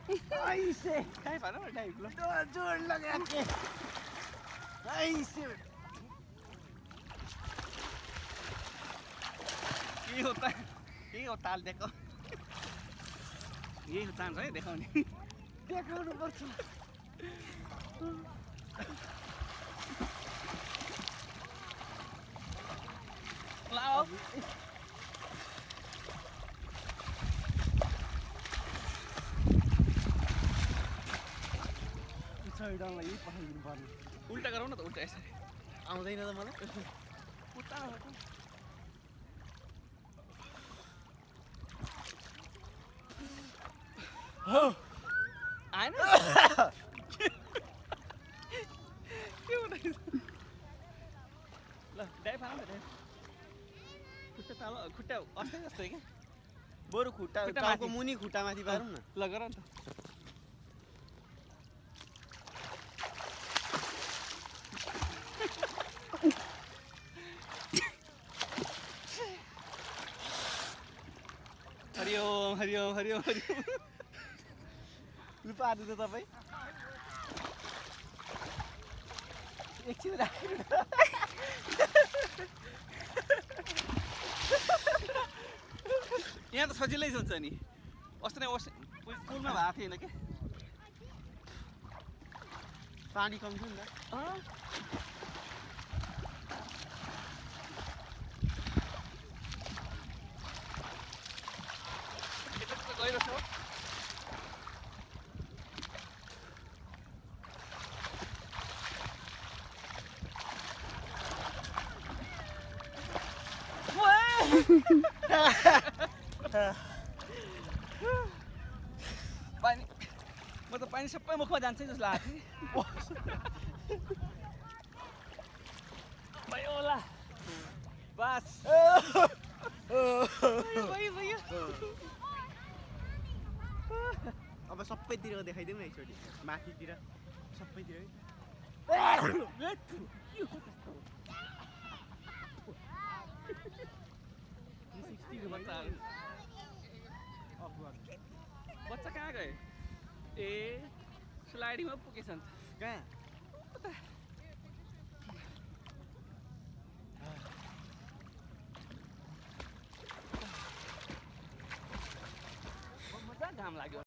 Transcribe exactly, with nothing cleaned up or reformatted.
Ai से कहीँ भन न डाइभ ल जोड लगा के आई से के हो त के हो ताल देखो यही हो चान्स है देखाउने देखाउनु पर्छ लाओ पछाडिलाई यही पठाइदिनु पर्ने उल्टा गरौँ न त उल्टा यसरी आउँदैन त मलाई उता आएन के हुँदैछ ल डाइभ हान त डाइभ खुट्टा ताल खुट्टा अस्ति जस्तै क्या बरु खुट्टा खुट्टा टाउको माथि। मुनि खुट्टा माथि पारौँ न ल गर नि त हरिओम हरिओम हरिओम हरिओम लु पार्नु त तपाईँ एकछिन राख्नु यहाँ त सजिलै हुन्छ नि अस्ति नै ओस पुलमा भएको थिएन कि पानी कम छ नि त गइरहेको छ पानी म त पानी सबै मुखमा जान्छ जस्तो लागेको थियो भयो होला बस भयो भयो अब सबैतिर देखाइदिउँ न एकचोटि माथितिर सबैतिर बच्चाहरू बच्चा कहाँ गए ए स्लाइडिङमा पुगेछन् कहाँ मजा घाम लाग्यो